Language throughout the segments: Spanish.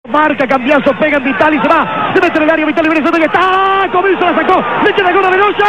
Marca, Cambiaso, pega en Vitali, se va, se mete en el área, Vitali viene, que está, Comiso la sacó, le queda gol a Velosa,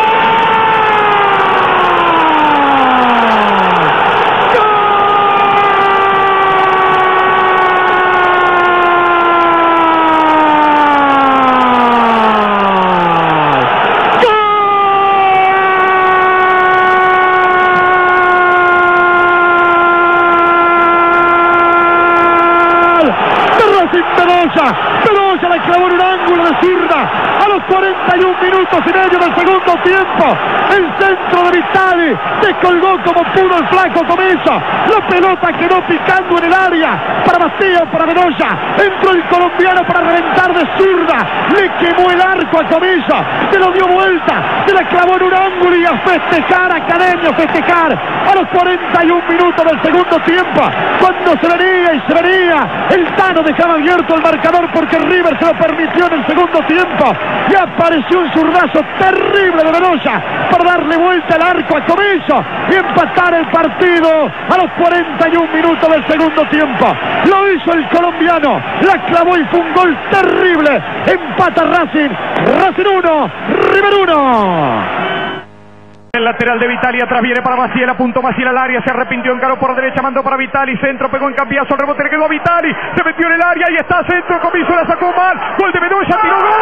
Velosa la clavó en un ángulo de zurda a los 41 minutos y medio del segundo tiempo. El centro de Vitali descolgó como pudo el flaco Comiso. La pelota quedó picando en el área para Matías, para Velosa. Entró el colombiano para reventar de zurda. Le quemó el arco a Comiso. Se lo dio vuelta. Se la clavó en un ángulo y a festejar, Academia, a festejar a los 41 minutos del segundo tiempo. Cuando se venía y se venía, el Tano dejaba abierto el marcador porque River se lo permitió en el segundo tiempo. Y apareció un zurdazo terrible de Velosa para darle vuelta al arco a Comiso y empatar el partido a los 41 minutos del segundo tiempo. Lo hizo el colombiano, la clavó y fue un gol terrible. Empata Racing, Racing 1, River 1. El lateral de Vitali, atrás viene para Maciel, apuntó Maciel al área, se arrepintió, encaró por derecha, mandó para Vitali, centro, pegó en Cambiaso, el rebote le quedó a Vitali, se metió en el área y está centro, Comiso la sacó mal, gol de Velosa, tiró gol.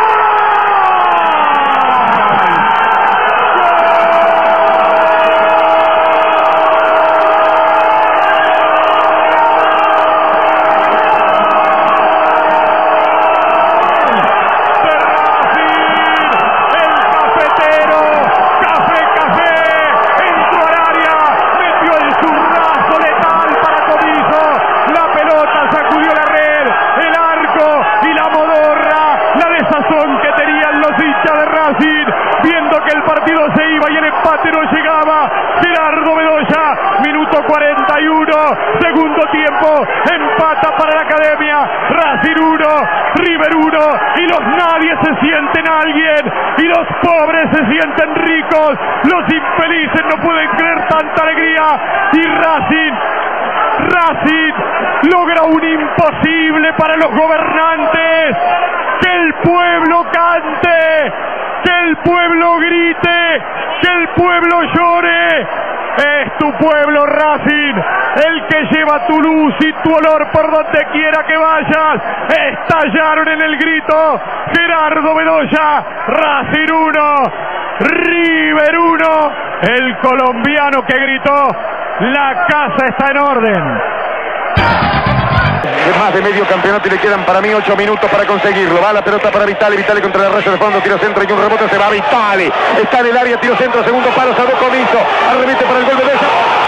Viendo que el partido se iba y el empate no llegaba, Gerardo Bedoya, minuto 41, segundo tiempo, empata para la Academia, Racing 1, River 1, y los nadie se sienten alguien, y los pobres se sienten ricos, los infelices no pueden creer tanta alegría, y Racing logra un imposible para los gobernantes, que el pueblo cante, que el pueblo grite, que el pueblo llore. Es tu pueblo, Racing, el que lleva tu luz y tu olor por donde quiera que vayas. Estallaron en el grito Gerardo Bedoya, Racing 1, River 1, el colombiano que gritó, la casa está en orden. Más de medio campeonato y le quedan para mí 8 minutos para conseguirlo. Va la pelota para Vitali, Vitali contra la raya de fondo, tiro centro y un rebote, se va Vitali. Está en el área, tiro centro, segundo palo, salvó Comiso, arremete para el gol de Besa.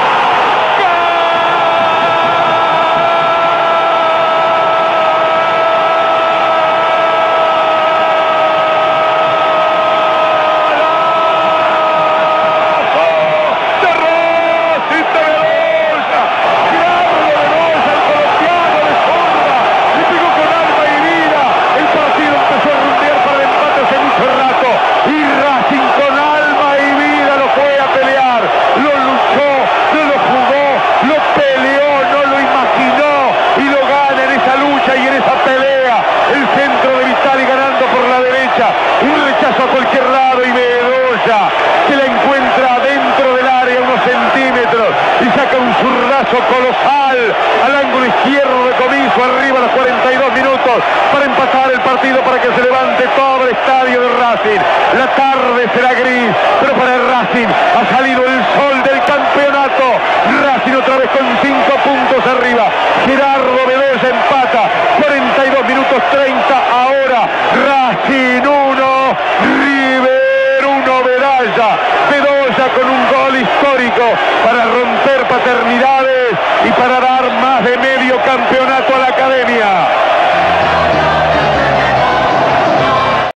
Un rechazo a cualquier lado y Bedoya se la encuentra dentro del área unos centímetros y saca un zurdazo colosal al ángulo izquierdo de Comiso, arriba a los 42 minutos para empatar el partido, para que se levante todo el estadio de Racing. La tarde será gris, pero para el Racing ha salido el sol del campeonato. Racing otra vez con 5 puntos arriba. Gerardo Bedoya empata, 42 minutos 30.